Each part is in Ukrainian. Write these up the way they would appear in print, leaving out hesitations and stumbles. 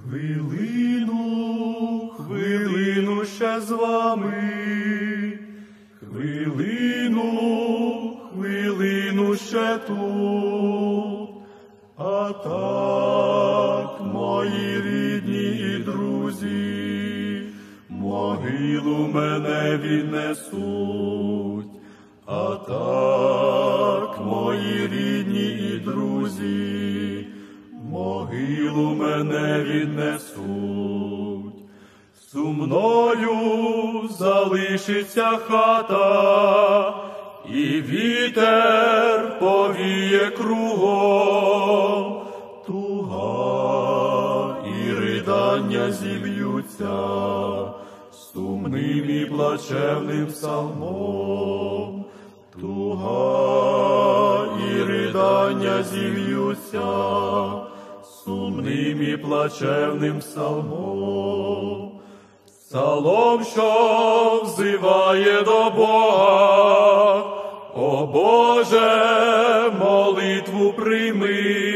Хвилину ще з вами, хвилину ще тут. А так, мої рідні і друзі, могилу мене віднесуть. А так, мої рідні і друзі, могилу мене віднесуть. Сумною залишиться хата, і вітер повіє кругом. Туга і ридання зіб'ються сумним і плачевним псалмом. Туга і ридання зіб'ються сумним і плачевним псалмом. Псалом, що взиває до Бога: «О Боже, молитву прийми,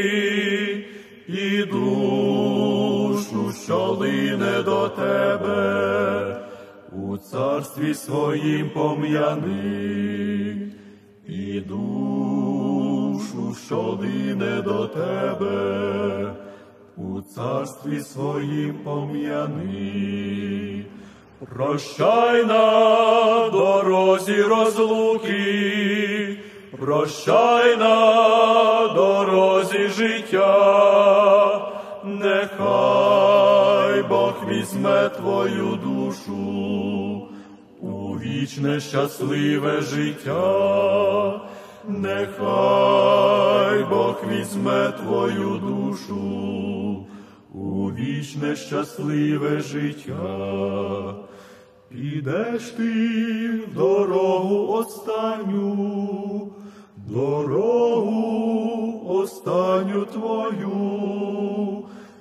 і душу, що лине до Тебе, у царстві своїм пом'яни, і душу, що лине до Тебе, у царстві своїм пом'яни». Прощай на дорозі розлуки, прощай на дорозі життя, нехай Бог візьме твою душу у вічне щасливе життя, нехай Бог візьме твою душу у вічне щасливе життя. Підеш ти в дорогу останню, дорогу останню твою,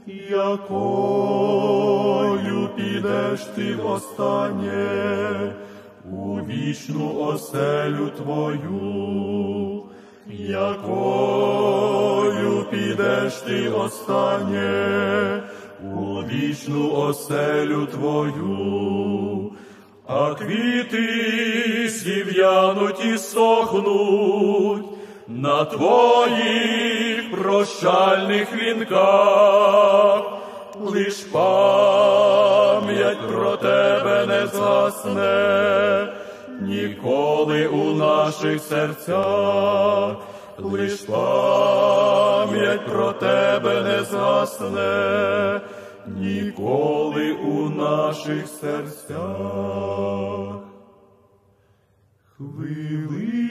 якою підеш ти востаннє у вічну оселю твою, якою підеш ти останнє у вічну оселю твою. А квіти зів'януть і сохнуть на твоїх прощальних вінках, лиш пам'ять про тебе не згасне ніколи у наших серцях, лиш пам'ять про тебе не згасне ніколи у наших серцях. Хвилину